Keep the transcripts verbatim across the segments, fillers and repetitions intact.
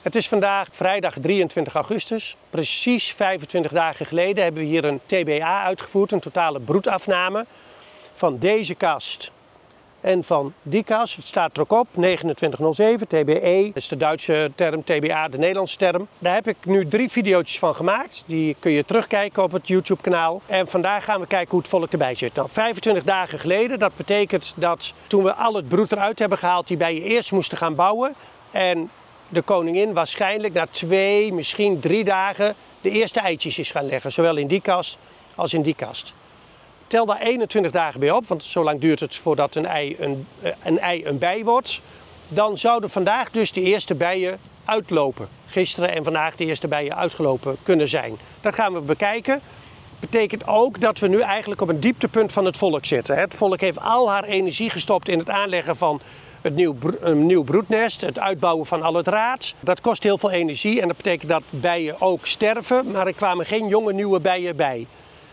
Het is vandaag vrijdag drieëntwintig augustus. Precies vijfentwintig dagen geleden hebben we hier een T B A uitgevoerd, een totale broedafname van deze kast en van die kast. Het staat er ook op, negenentwintig nul zeven, T B E, dat is de Duitse term, T B A de Nederlandse term. Daar heb ik nu drie video's van gemaakt, die kun je terugkijken op het YouTube kanaal. En vandaag gaan we kijken hoe het volk erbij zit. Nou, vijfentwintig dagen geleden, dat betekent dat toen we al het broed eruit hebben gehaald, die bijen eerst moesten gaan bouwen. En de koningin waarschijnlijk na twee, misschien drie dagen de eerste eitjes is gaan leggen. Zowel in die kast als in die kast. Tel daar eenentwintig dagen bij op, want zo lang duurt het voordat een ei een, een, ei een bij wordt. Dan zouden vandaag dus de eerste bijen uitlopen. Gisteren en vandaag de eerste bijen uitgelopen kunnen zijn. Dat gaan we bekijken. Betekent ook dat we nu eigenlijk op een dieptepunt van het volk zitten. Het volk heeft al haar energie gestopt in het aanleggen van het nieuw, een nieuw broednest, het uitbouwen van al het raad. Dat kost heel veel energie en dat betekent dat bijen ook sterven, maar er kwamen geen jonge nieuwe bijen bij.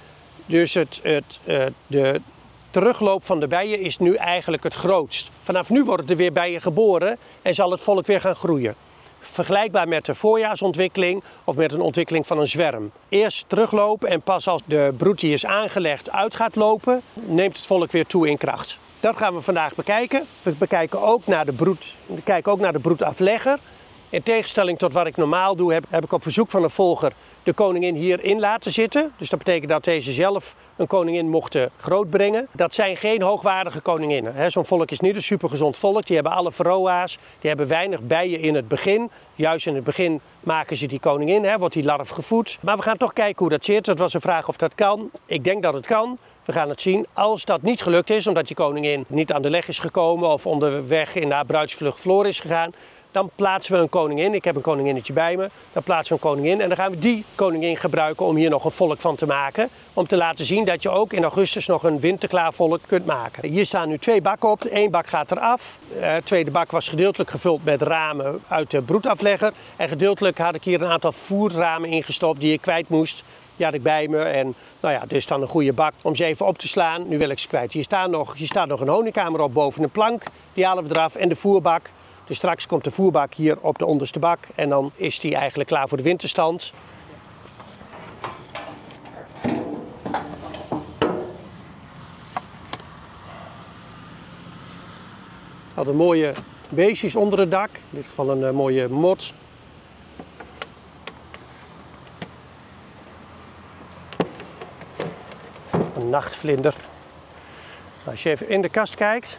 Dus het, het, de terugloop van de bijen is nu eigenlijk het grootst. Vanaf nu worden er weer bijen geboren en zal het volk weer gaan groeien. Vergelijkbaar met de voorjaarsontwikkeling of met een ontwikkeling van een zwerm. Eerst teruglopen en pas als de broed die is aangelegd uit gaat lopen, neemt het volk weer toe in kracht. Dat gaan we vandaag bekijken. We bekijken ook naar de, broed, we kijken ook naar de broedaflegger. In tegenstelling tot wat ik normaal doe, heb, heb ik op verzoek van een volger de koningin hierin laten zitten. Dus dat betekent dat deze zelf een koningin mochten grootbrengen. Dat zijn geen hoogwaardige koninginnen. Zo'n volk is niet een supergezond volk. Die hebben alle varroa's, die hebben weinig bijen in het begin. Juist in het begin maken ze die koningin, hè, wordt die larf gevoed. Maar we gaan toch kijken hoe dat zit. Dat was een vraag of dat kan. Ik denk dat het kan. We gaan het zien. Als dat niet gelukt is, omdat die koningin niet aan de leg is gekomen of onderweg in haar bruidsvlucht verloren is gegaan, dan plaatsen we een koningin. Ik heb een koninginnetje bij me. Dan plaatsen we een koningin en dan gaan we die koningin gebruiken om hier nog een volk van te maken. Om te laten zien dat je ook in augustus nog een winterklaar volk kunt maken. Hier staan nu twee bakken op. Eén bak gaat eraf. De tweede bak was gedeeltelijk gevuld met ramen uit de broedaflegger. En gedeeltelijk had ik hier een aantal voerramen ingestopt die ik kwijt moest. Die had ik bij me en nou ja, dus dan een goede bak om ze even op te slaan. Nu wil ik ze kwijt. Hier staat nog, hier staat nog een honingkamer op boven een plank. Die halen we eraf en de voerbak. Dus straks komt de voerbak hier op de onderste bak en dan is die eigenlijk klaar voor de winterstand. Had een mooie beestjes onder het dak. In dit geval een uh, mooie mot. Een nachtvlinder. Als je even in de kast kijkt,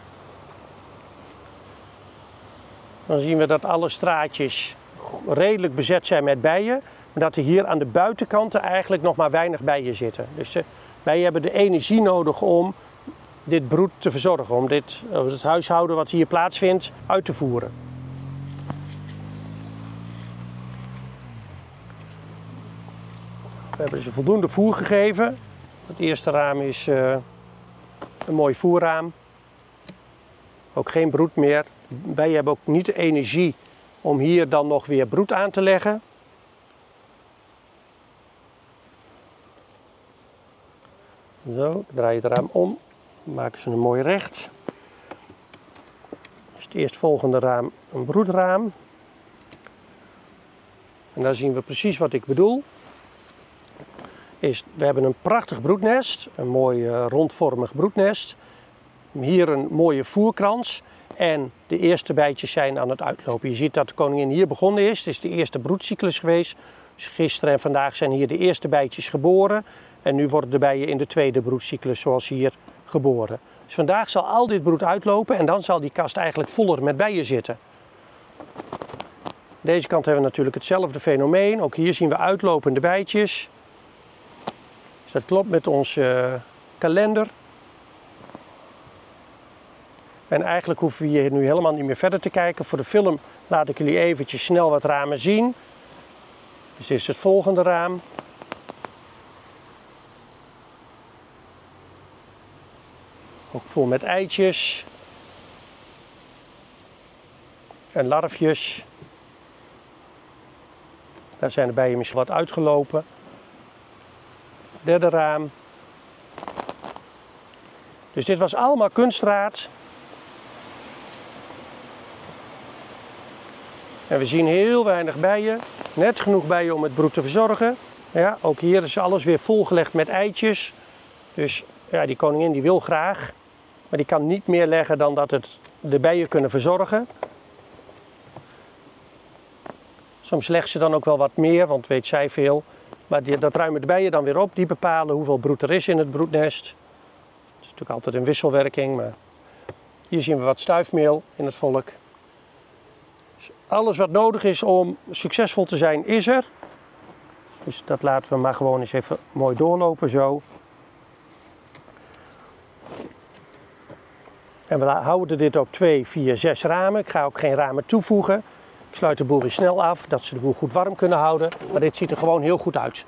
dan zien we dat alle straatjes redelijk bezet zijn met bijen. Maar dat er hier aan de buitenkanten eigenlijk nog maar weinig bijen zitten. Dus de bijen hebben de energie nodig om dit broed te verzorgen. Om dit, het huishouden wat hier plaatsvindt uit te voeren. We hebben ze voldoende voer gegeven. Het eerste raam is uh, een mooi voerraam. Ook geen broed meer. Bijen hebben ook niet de energie om hier dan nog weer broed aan te leggen. Zo, ik draai het raam om. Dan maken ze een mooi recht. Dus het eerstvolgende raam een broedraam. En daar zien we precies wat ik bedoel. Is, we hebben een prachtig broednest, een mooi uh, rondvormig broednest. Hier een mooie voerkrans en de eerste bijtjes zijn aan het uitlopen. Je ziet dat de koningin hier begonnen is. Het is de eerste broedcyclus geweest. Dus gisteren en vandaag zijn hier de eerste bijtjes geboren. En nu worden de bijen in de tweede broedcyclus zoals hier geboren. Dus vandaag zal al dit broed uitlopen en dan zal die kast eigenlijk voller met bijen zitten. Aan deze kant hebben we natuurlijk hetzelfde fenomeen. Ook hier zien we uitlopende bijtjes. Dus dat klopt met onze uh, kalender. En eigenlijk hoeven we hier nu helemaal niet meer verder te kijken. Voor de film laat ik jullie eventjes snel wat ramen zien. Dus dit is het volgende raam. Ook vol met eitjes. En larfjes. Daar zijn de bijen misschien wat uitgelopen. Derde raam. Dus dit was allemaal kunstraad. En we zien heel weinig bijen. Net genoeg bijen om het broed te verzorgen. Ja, ook hier is alles weer volgelegd met eitjes. Dus ja, die koningin die wil graag. Maar die kan niet meer leggen dan dat het de bijen kunnen verzorgen. Soms legt ze dan ook wel wat meer, want weet zij veel. Maar die, dat ruimen de bijen dan weer op. Die bepalen hoeveel broed er is in het broednest. Het is natuurlijk altijd een wisselwerking. Maar hier zien we wat stuifmeel in het volk. Dus alles wat nodig is om succesvol te zijn is er. Dus dat laten we maar gewoon eens even mooi doorlopen zo. En we houden dit op twee, vier, zes ramen. Ik ga ook geen ramen toevoegen. Ik sluit de boel weer snel af, dat ze de boel goed warm kunnen houden. Maar dit ziet er gewoon heel goed uit.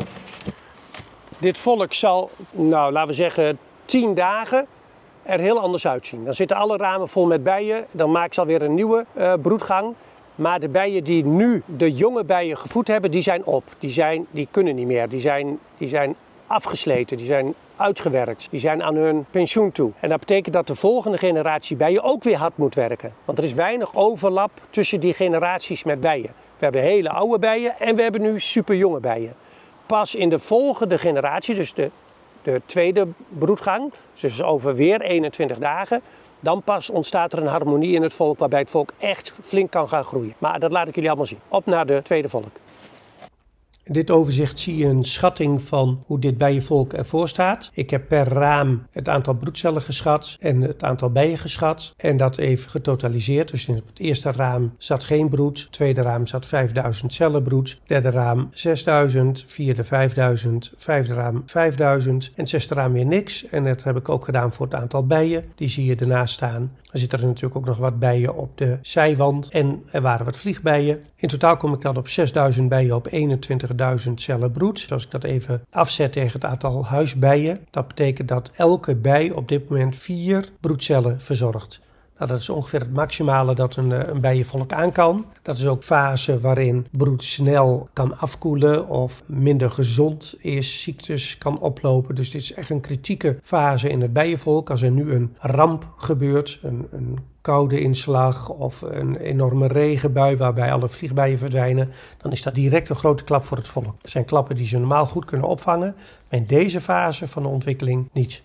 Dit volk zal, nou laten we zeggen, tien dagen er heel anders uitzien. Dan zitten alle ramen vol met bijen. Dan maak ze alweer een nieuwe uh, broedgang. Maar de bijen die nu de jonge bijen gevoed hebben, die zijn op. Die, zijn, die kunnen niet meer. Die zijn, die zijn afgesleten. Die zijn uitgewerkt. Die zijn aan hun pensioen toe. En dat betekent dat de volgende generatie bijen ook weer hard moet werken. Want er is weinig overlap tussen die generaties met bijen. We hebben hele oude bijen en we hebben nu superjonge bijen. Pas in de volgende generatie, dus de, de tweede broedgang, dus over weer eenentwintig dagen, dan pas ontstaat er een harmonie in het volk waarbij het volk echt flink kan gaan groeien. Maar dat laat ik jullie allemaal zien. Op naar de tweede volk. In dit overzicht zie je een schatting van hoe dit bijenvolk ervoor staat. Ik heb per raam het aantal broedcellen geschat en het aantal bijen geschat. En dat even getotaliseerd. Dus in het eerste raam zat geen broed. Het tweede raam zat vijfduizend cellen broed. Derde raam zesduizend. Vierde vijfduizend. Vijfde raam vijfduizend. En het zesde raam weer niks. En dat heb ik ook gedaan voor het aantal bijen. Die zie je ernaast staan. Er zitten er natuurlijk ook nog wat bijen op de zijwand. En er waren wat vliegbijen. In totaal kom ik dan op zesduizend bijen op eenentwintigduizend cellen broed. Als ik dat even afzet tegen het aantal huisbijen. Dat betekent dat elke bij op dit moment vier broedcellen verzorgt. Nou, dat is ongeveer het maximale dat een, een bijenvolk aan kan. Dat is ook fase waarin broed snel kan afkoelen of minder gezond is, ziektes kan oplopen. Dus dit is echt een kritieke fase in het bijenvolk. Als er nu een ramp gebeurt, een, een koude inslag of een enorme regenbui waarbij alle vliegbijen verdwijnen, dan is dat direct een grote klap voor het volk. Dat zijn klappen die ze normaal goed kunnen opvangen, maar in deze fase van de ontwikkeling niet.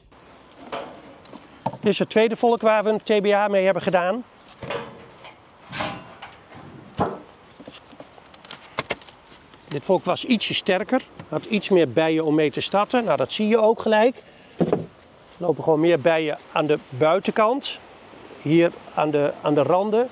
Dit is het tweede volk waar we een T B A mee hebben gedaan. Dit volk was ietsje sterker, had iets meer bijen om mee te starten. Nou, dat zie je ook gelijk. Er lopen gewoon meer bijen aan de buitenkant. Hier aan de, aan de randen.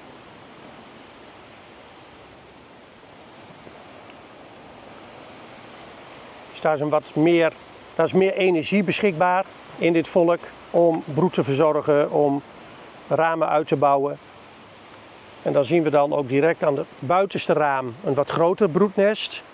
Dus daar is, een wat meer, daar is meer energie beschikbaar in dit volk om broed te verzorgen, om ramen uit te bouwen. En dan zien we dan ook direct aan het buitenste raam een wat groter broednest.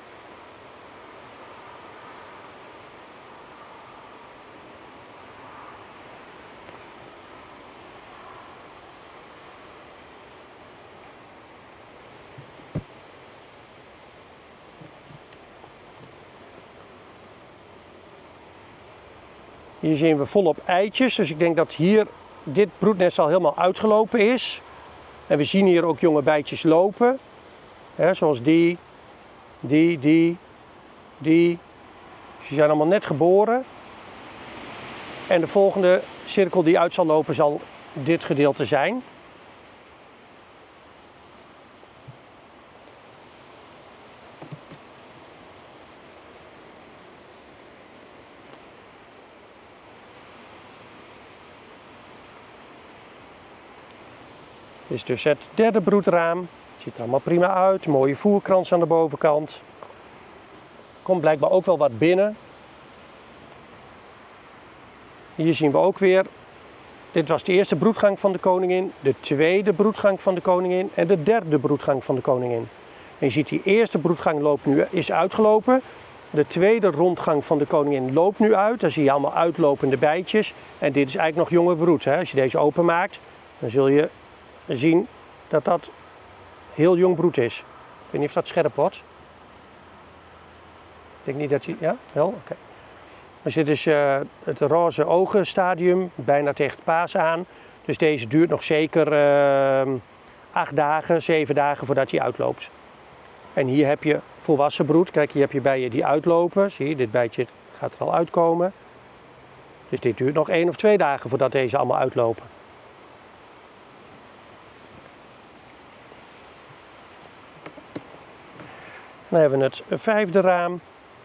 Hier zien we volop eitjes, dus ik denk dat hier dit broednest al helemaal uitgelopen is. En we zien hier ook jonge bijtjes lopen, hè, zoals die, die, die, die. Ze zijn allemaal net geboren. En de volgende cirkel die uit zal lopen zal dit gedeelte zijn. Dit is dus het derde broedraam. Ziet er allemaal prima uit. Mooie voerkrans aan de bovenkant. Komt blijkbaar ook wel wat binnen. Hier zien we ook weer. Dit was de eerste broedgang van de koningin. De tweede broedgang van de koningin. En de derde broedgang van de koningin. En je ziet die eerste broedgang loopt nu, is uitgelopen. De tweede rondgang van de koningin loopt nu uit. Daar zie je allemaal uitlopende bijtjes. En dit is eigenlijk nog jonge broed. Hè? Als je deze openmaakt, dan zul je zien dat dat heel jong broed is. Ik weet niet of dat scherp wordt. Ik denk niet dat je... Ja? Wel? Oké. Okay. Dus dit is uh, het roze ogen stadium, bijna tegen het paas aan. Dus deze duurt nog zeker uh, acht dagen, zeven dagen voordat hij uitloopt. En hier heb je volwassen broed. Kijk, hier heb je bijen die uitlopen. Zie je, dit bijtje gaat er al uitkomen. Dus dit duurt nog één of twee dagen voordat deze allemaal uitlopen. Dan hebben we het vijfde raam.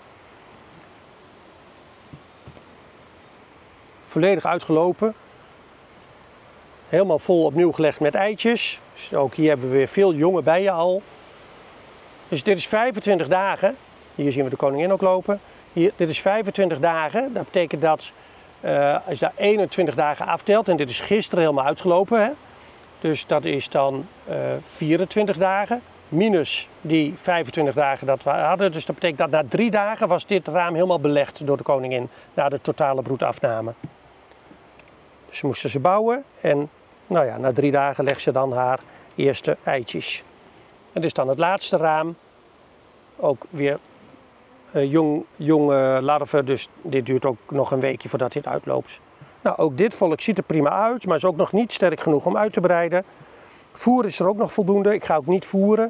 Volledig uitgelopen. Helemaal vol opnieuw gelegd met eitjes. Dus ook hier hebben we weer veel jonge bijen al. Dus dit is vijfentwintig dagen. Hier zien we de koningin ook lopen. Hier, dit is vijfentwintig dagen. Dat betekent dat uh, als je daar eenentwintig dagen aftelt. En dit is gisteren helemaal uitgelopen. Hè? Dus dat is dan uh, vierentwintig dagen. Minus die vijfentwintig dagen dat we hadden. Dus dat betekent dat na drie dagen was dit raam helemaal belegd door de koningin. Na de totale broedafname. Dus moesten ze bouwen. En nou ja, na drie dagen legt ze dan haar eerste eitjes. En dit is dan het laatste raam. Ook weer uh, jong, jonge larven. Dus dit duurt ook nog een weekje voordat dit uitloopt. Nou, ook dit volk ziet er prima uit. Maar is ook nog niet sterk genoeg om uit te breiden. Voer is er ook nog voldoende. Ik ga ook niet voeren.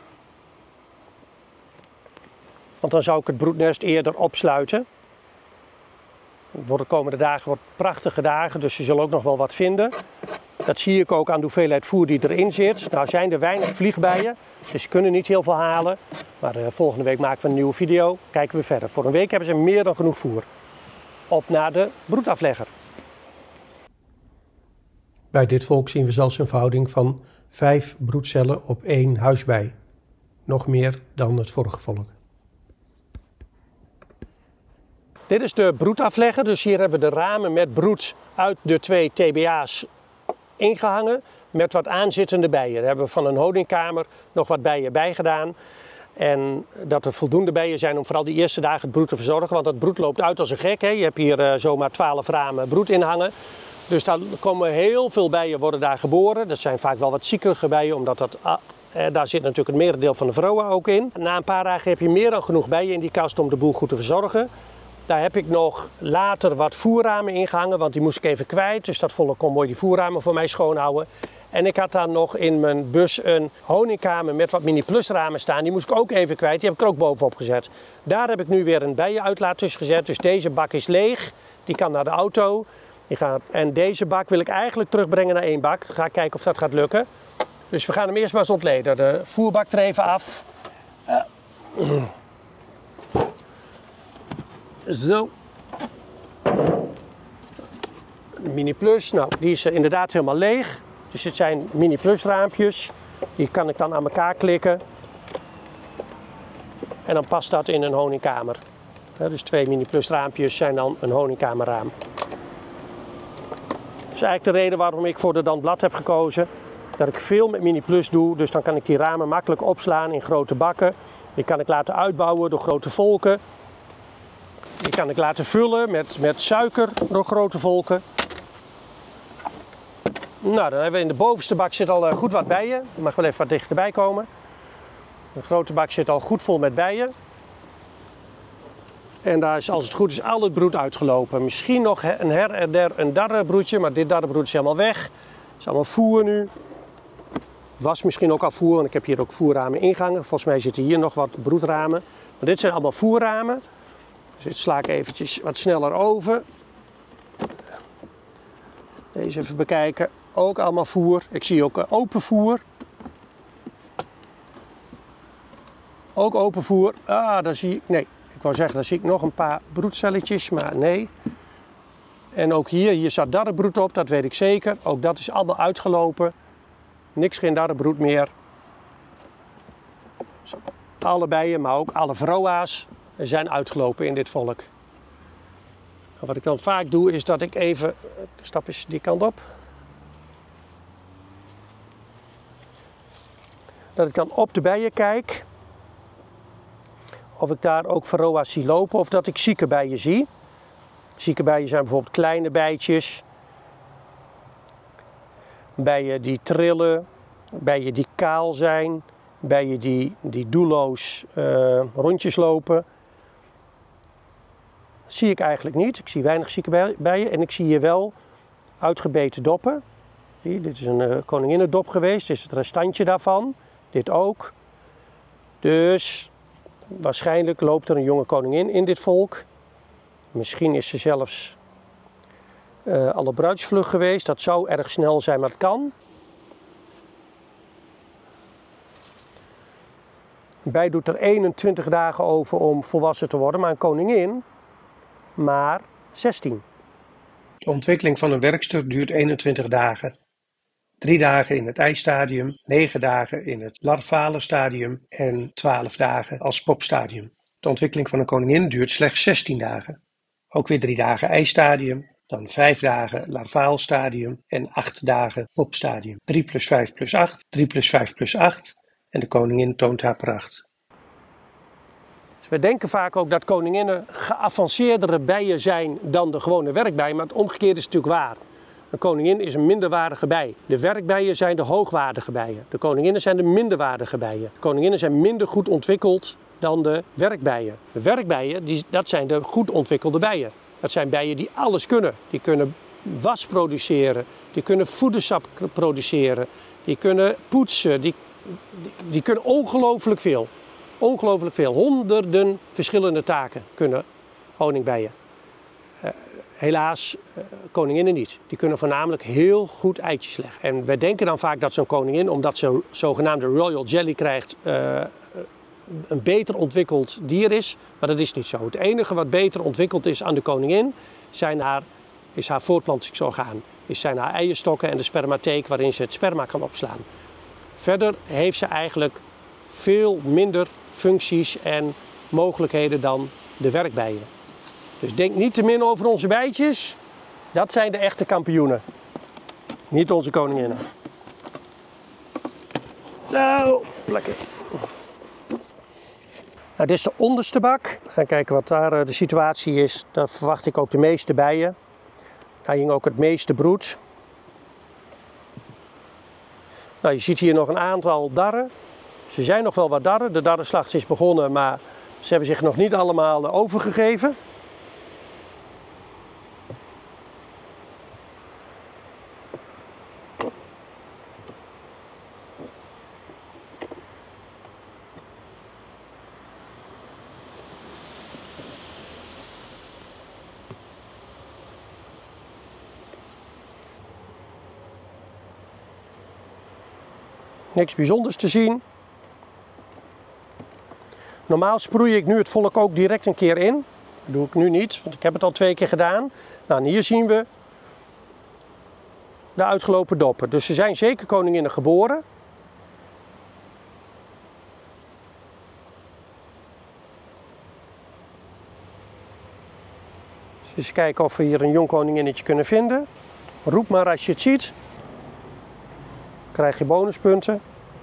Want dan zou ik het broednest eerder opsluiten. Voor de komende dagen wordt prachtige dagen. Dus ze zullen ook nog wel wat vinden. Dat zie ik ook aan de hoeveelheid voer die erin zit. Nou zijn er weinig vliegbijen. Dus ze kunnen niet heel veel halen. Maar uh, volgende week maken we een nieuwe video. Kijken we verder. Voor een week hebben ze meer dan genoeg voer. Op naar de broedaflegger. Bij dit volk zien we zelfs een verhouding van vijf broedcellen op één huisbij. Nog meer dan het vorige volk. Dit is de broedaflegger. Dus hier hebben we de ramen met broed uit de twee T B A's ingehangen. Met wat aanzittende bijen. Daar hebben we van een honingkamer nog wat bijen bij gedaan. En dat er voldoende bijen zijn om vooral die eerste dagen het broed te verzorgen. Want het broed loopt uit als een gek. Hè? Je hebt hier uh, zomaar twaalf ramen broed in hangen. Dus daar komen heel veel bijen worden daar geboren. Dat zijn vaak wel wat ziekere bijen, omdat dat, ah, eh, daar zit natuurlijk het merendeel van de vrouwen ook in. Na een paar dagen heb je meer dan genoeg bijen in die kast om de boel goed te verzorgen. Daar heb ik nog later wat voerramen ingehangen, want die moest ik even kwijt. Dus dat volk kon mooi die voerramen voor mij schoonhouden. En ik had dan nog in mijn bus een honingkamer met wat mini plus ramen staan. Die moest ik ook even kwijt, die heb ik er ook bovenop gezet. Daar heb ik nu weer een bijenuitlaat tussen gezet. Dus deze bak is leeg, die kan naar de auto. Die gaat, en deze bak wil ik eigenlijk terugbrengen naar één bak. Ga kijken of dat gaat lukken. Dus we gaan hem eerst maar eens ontleden. De voerbak er even af. Uh. Zo. Mini plus, nou die is inderdaad helemaal leeg. Dus het zijn mini plus raampjes. Die kan ik dan aan elkaar klikken. En dan past dat in een honingkamer. Ja, dus twee mini plus raampjes zijn dan een honingkamerraam. Dat is eigenlijk de reden waarom ik voor de Dan Blad heb gekozen. Dat ik veel met mini plus doe. Dus dan kan ik die ramen makkelijk opslaan in grote bakken. Die kan ik laten uitbouwen door grote volken. Die kan ik laten vullen met, met suiker door grote volken. Nou, dan hebben we in de bovenste bak zit al goed wat bijen. Je mag wel even wat dichterbij komen. De grote bak zit al goed vol met bijen. En daar is, als het goed is, al het broed uitgelopen. Misschien nog een her en der een darrebroedje, maar dit darrebroed is helemaal weg. Het is allemaal voer nu. Was misschien ook al voer, want ik heb hier ook voerramen ingehangen. Volgens mij zitten hier nog wat broedramen. Maar dit zijn allemaal voerramen. Dus dit sla ik eventjes wat sneller over. Deze even bekijken. Ook allemaal voer. Ik zie ook open voer. Ook open voer. Ah, daar zie ik... Nee. Ik wou zeggen, daar zie ik nog een paar broedcelletjes, maar nee. En ook hier, hier zat darrebroed op, dat weet ik zeker. Ook dat is allemaal uitgelopen. Niks, geen darrebroed meer. Zo. Alle bijen, maar ook alle vroa's zijn uitgelopen in dit volk. En wat ik dan vaak doe, is dat ik even... De stap is die kant op. Dat ik dan op de bijen kijk. Of ik daar ook varroa's zie lopen of dat ik zieke bijen zie. Zieke bijen zijn bijvoorbeeld kleine bijtjes. Bijen die trillen. Bijen die kaal zijn. Bijen die, die doelloos uh, rondjes lopen. Dat zie ik eigenlijk niet. Ik zie weinig zieke bijen en ik zie hier wel uitgebeten doppen. Zie, dit is een uh, koninginnendop geweest, dit is het restantje daarvan. Dit ook. Dus waarschijnlijk loopt er een jonge koningin in dit volk. Misschien is ze zelfs uh, al op bruidsvlucht geweest. Dat zou erg snel zijn, maar het kan. Een bij doet er eenentwintig dagen over om volwassen te worden, maar een koningin maar zestien. De ontwikkeling van een werkstuk duurt eenentwintig dagen. Drie dagen in het eistadium, negen dagen in het larvale stadium en twaalf dagen als popstadium. De ontwikkeling van een koningin duurt slechts zestien dagen. Ook weer drie dagen eistadium, dan vijf dagen larvaal stadium en acht dagen popstadium. drie plus vijf plus acht, drie plus vijf plus acht en de koningin toont haar pracht. Dus we denken vaak ook dat koninginnen geavanceerdere bijen zijn dan de gewone werkbij, maar het omgekeerde is natuurlijk waar. Een koningin is een minderwaardige bij. De werkbijen zijn de hoogwaardige bijen. De koninginnen zijn de minderwaardige bijen. De koninginnen zijn minder goed ontwikkeld dan de werkbijen. De werkbijen, die, dat zijn de goed ontwikkelde bijen. Dat zijn bijen die alles kunnen. Die kunnen was produceren, die kunnen voedersap produceren, die kunnen poetsen, die, die, die kunnen ongelooflijk veel. Ongelooflijk veel. Honderden verschillende taken kunnen honingbijen. Uh, helaas, uh, koninginnen niet. Die kunnen voornamelijk heel goed eitjes leggen. En wij denken dan vaak dat zo'n koningin, omdat ze zogenaamde royal jelly krijgt, uh, een beter ontwikkeld dier is. Maar dat is niet zo. Het enige wat beter ontwikkeld is aan de koningin zijn haar, is haar voortplantingsorgaan. Is zijn haar eierstokken en de spermatheek waarin ze het sperma kan opslaan. Verder heeft ze eigenlijk veel minder functies en mogelijkheden dan de werkbijen. Dus denk niet te min over onze bijtjes. Dat zijn de echte kampioenen. Niet onze koninginnen. Zo, lekker. Nou, dit is de onderste bak. We gaan kijken wat daar de situatie is. Daar verwacht ik ook de meeste bijen. Daar hing ook het meeste broed. Nou, je ziet hier nog een aantal darren. Ze zijn nog wel wat darren. De darrenslacht is begonnen, maar ze hebben zich nog niet allemaal overgegeven. Niks bijzonders te zien. Normaal sproei ik nu het volk ook direct een keer in. Dat doe ik nu niet, want ik heb het al twee keer gedaan. Nou, en hier zien we de uitgelopen doppen. Dus ze zijn zeker koninginnen geboren. Dus eens kijken of we hier een jong koninginnetje kunnen vinden. Roep maar als je het ziet. Dan krijg je bonuspunten.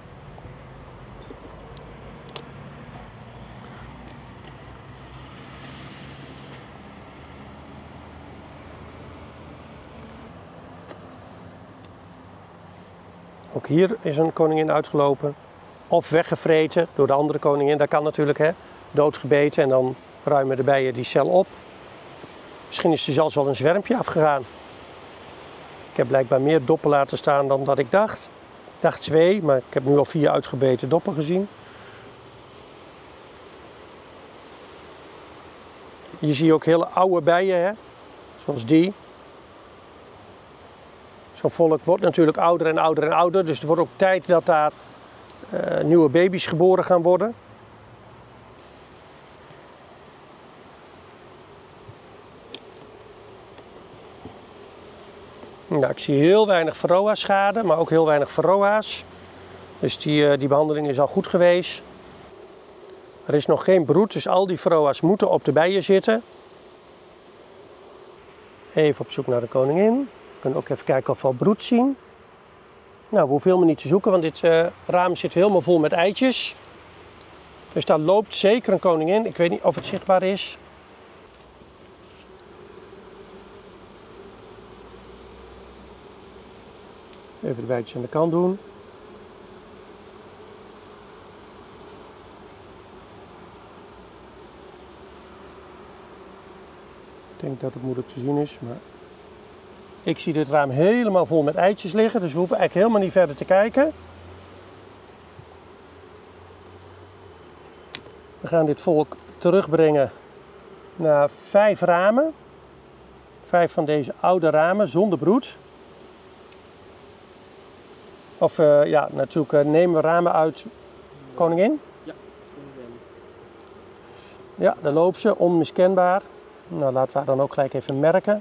Ook hier is een koningin uitgelopen. Of weggevreten door de andere koningin. Dat kan natuurlijk, hè. Doodgebeten en dan ruimen de bijen die cel op. Misschien is er zelfs wel een zwermpje afgegaan. Ik heb blijkbaar meer doppen laten staan dan dat ik dacht. Ik dacht twee, maar ik heb nu al vier uitgebeten doppen gezien. Hier zie je ook hele oude bijen, hè. Zoals die. Zo'n volk wordt natuurlijk ouder en ouder en ouder. Dus het wordt ook tijd dat daar uh, nieuwe baby's geboren gaan worden. Nou, ik zie heel weinig varroa schade, maar ook heel weinig varroa's. Dus die, uh, die behandeling is al goed geweest. Er is nog geen broed, dus al die varroa's moeten op de bijen zitten. Even op zoek naar de koningin. We kunnen ook even kijken of we al broed zien. Nou, we hoeven helemaal niet te zoeken, want dit uh, raam zit helemaal vol met eitjes. Dus daar loopt zeker een koningin. Ik weet niet of het zichtbaar is. Even de bijtjes aan de kant doen. Ik denk dat het moeilijk te zien is, maar Ik zie dit raam helemaal vol met eitjes liggen, dus we hoeven eigenlijk helemaal niet verder te kijken. We gaan dit volk terugbrengen naar vijf ramen. Vijf van deze oude ramen zonder broed. Of uh, ja, natuurlijk uh, nemen we ramen uit Koningin. Ja, Koningin. Ja, daar loopt ze, onmiskenbaar. Nou, laten we haar dan ook gelijk even merken.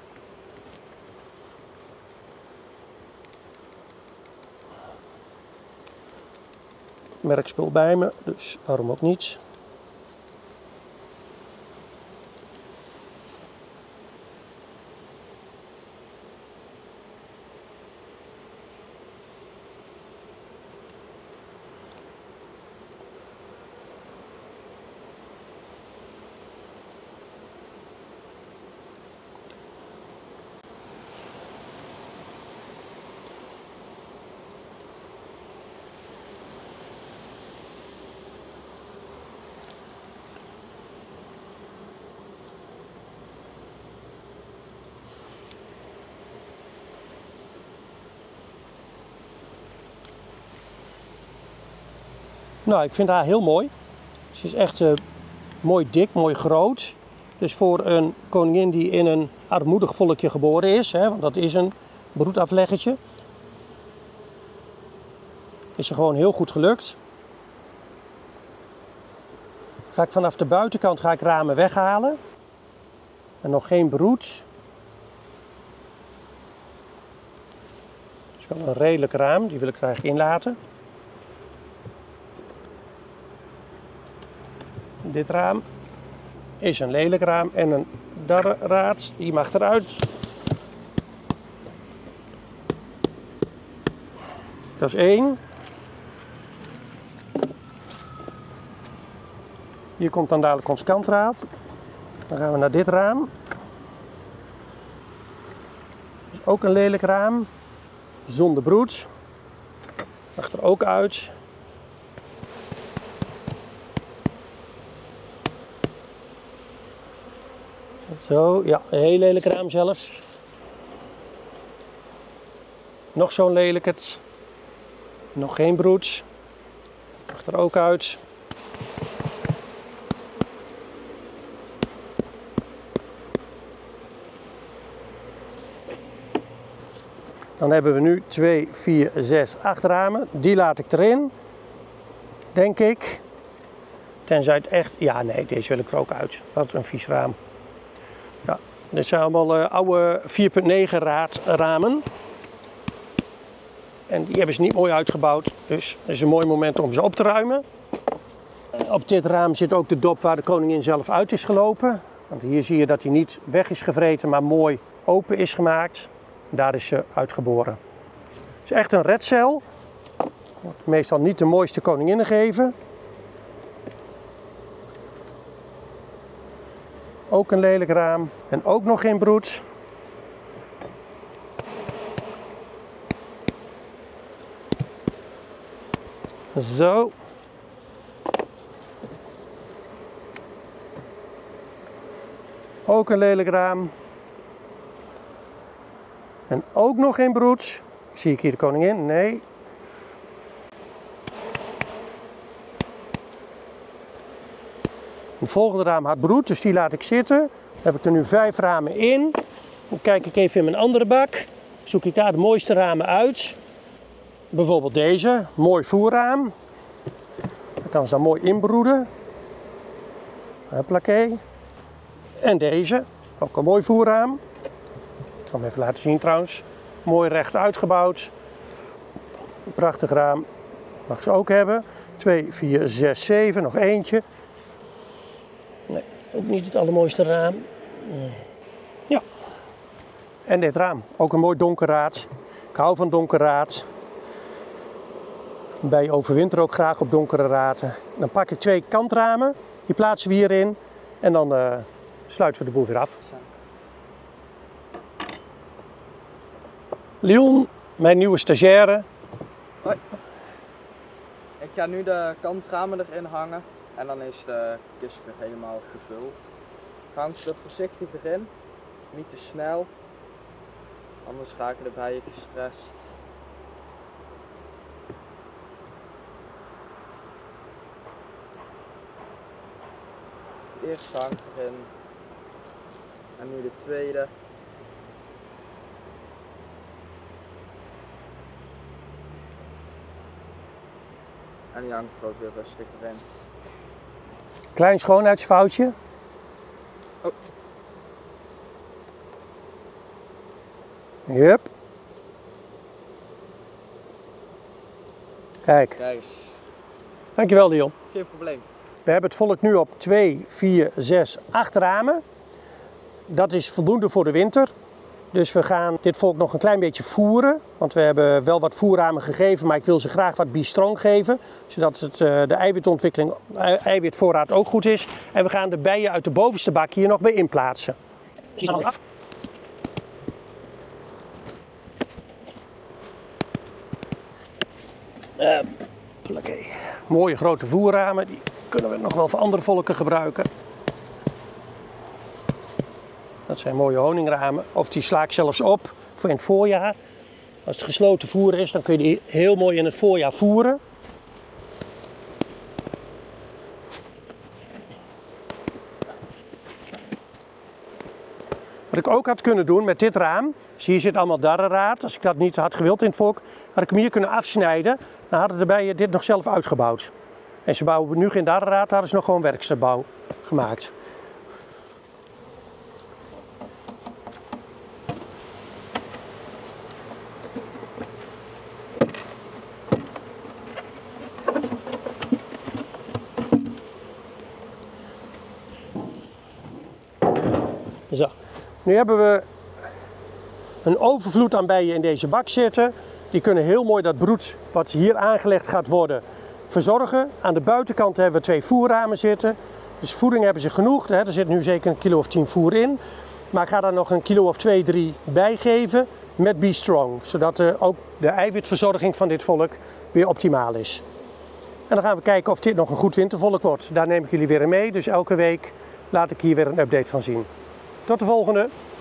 Merkspul bij me, dus waarom ook niet. Nou, ik vind haar heel mooi. Ze is echt uh, mooi dik, mooi groot. Dus voor een koningin die in een armoedig volkje geboren is, hè, want dat is een broedafleggertje, is ze gewoon heel goed gelukt. Ga ik vanaf de buitenkant ga ik ramen weghalen. En nog geen broed. Het is wel een redelijk raam, die wil ik er eigenlijk inlaten. Dit raam is een lelijk raam en een darraad, die mag eruit. Dat is één. Hier komt dan dadelijk ons kantraad. Dan gaan we naar dit raam. Dat is ook een lelijk raam, zonder broed. Mag er ook uit. Zo, ja, een heel lelijk raam zelfs. Nog zo'n lelijk het. Nog geen broed. Mag er ook uit. Dan hebben we nu twee, vier, zes, acht ramen. Die laat ik erin. Denk ik. Tenzij het echt... Ja, nee, deze wil ik er ook uit. Wat een vies raam. Ja, dit zijn allemaal uh, oude vier punt negen raad ramen. En die hebben ze niet mooi uitgebouwd. Dus het is een mooi moment om ze op te ruimen. Op dit raam zit ook de dop waar de koningin zelf uit is gelopen. Want hier zie je dat hij niet weg is gevreten, maar mooi open is gemaakt. Daar is ze uitgeboren. Het is echt een redcel. Wordt meestal niet de mooiste koninginnen geven. Ook een lelijk raam en ook nog geen broed. Zo. Ook een lelijk raam. En ook nog geen broed. Zie ik hier de koningin? Nee. Het volgende raam had broed, dus die laat ik zitten. Dan heb ik er nu vijf ramen in. Dan kijk ik even in mijn andere bak. Zoek ik daar de mooiste ramen uit. Bijvoorbeeld deze, mooi voerraam. Dat kan ze dan mooi inbroeden. Hoppakee. En deze, ook een mooi voerraam. Ik zal hem even laten zien trouwens. Mooi recht uitgebouwd. Een prachtig raam. Mag ze ook hebben. twee, vier, zes, zeven, nog eentje. Nee, ook niet het allermooiste raam. Ja. En dit raam, ook een mooi donker raad. Ik hou van donker raad. Bij overwinter ook graag op donkere raden. Dan pak ik twee kantramen, die plaatsen we hierin en dan uh, sluiten we de boel weer af. Leon, mijn nieuwe stagiaire. Hoi. Ik ga nu de kantramen erin hangen en dan is de kist weer helemaal gevuld. Hang ze er voorzichtig erin, niet te snel. Anders raken de bijen gestrest. De eerste hangt erin. En nu de tweede. En die hangt er ook weer rustig erin. Klein schoonheidsfoutje. Oh. Hup. Kijk. Kijk eens. Dankjewel Dion. Geen probleem. We hebben het volk nu op twee, vier, zes, acht ramen. Dat is voldoende voor de winter. Dus we gaan dit volk nog een klein beetje voeren. Want we hebben wel wat voerramen gegeven, maar ik wil ze graag wat B-Strong geven. Zodat het, de eiwitontwikkeling, eiwitvoorraad ook goed is. En we gaan de bijen uit de bovenste bak hier nog bij inplaatsen. Zie je af? Uh, okay. Mooie grote voerramen, die kunnen we nog wel voor andere volken gebruiken. Dat zijn mooie honingramen, of die sla ik zelfs op voor in het voorjaar. Als het gesloten voer is, dan kun je die heel mooi in het voorjaar voeren. Wat ik ook had kunnen doen met dit raam, zie je zit allemaal darrenraad. Als ik dat niet had gewild in het volk, had ik hem hier kunnen afsnijden. Dan hadden de bijen dit nog zelf uitgebouwd. En ze bouwen nu geen darrenraad, hadden ze nog gewoon werksterbouw gemaakt. Zo. Nu hebben we een overvloed aan bijen in deze bak zitten. Die kunnen heel mooi dat broed wat hier aangelegd gaat worden verzorgen. Aan de buitenkant hebben we twee voerramen zitten. Dus voeding hebben ze genoeg. Er zit nu zeker een kilo of tien voer in. Maar ik ga daar nog een kilo of twee, drie bij geven met B-Strong. Zodat ook de eiwitverzorging van dit volk weer optimaal is. En dan gaan we kijken of dit nog een goed wintervolk wordt. Daar neem ik jullie weer in mee. Dus elke week laat ik hier weer een update van zien. Tot de volgende!